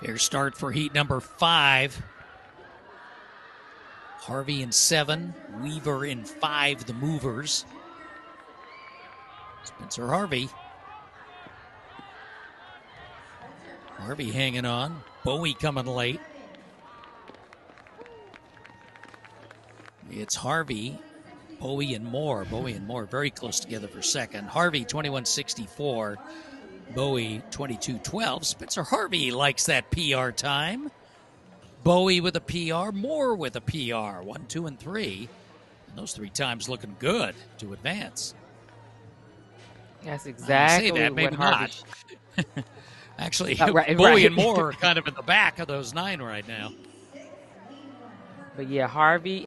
Their start for heat number 5. Harvey in 7, Weaver in 5, the movers. Spencer Harvey. Harvey hanging on. Bowie coming late. It's Harvey, Bowie, and Moore. Bowie and Moore very close together for second. Harvey, 21:64. Bowie, 22:12. Spencer Harvey likes that PR time. Bowie with a PR, Moore with a PR. 1, 2, and 3. And those 3 times looking good to advance. That's exactly say that, maybe what Harvey not. Actually, right. Bowie and Moore are kind of in the back of those 9 right now. But yeah, Harvey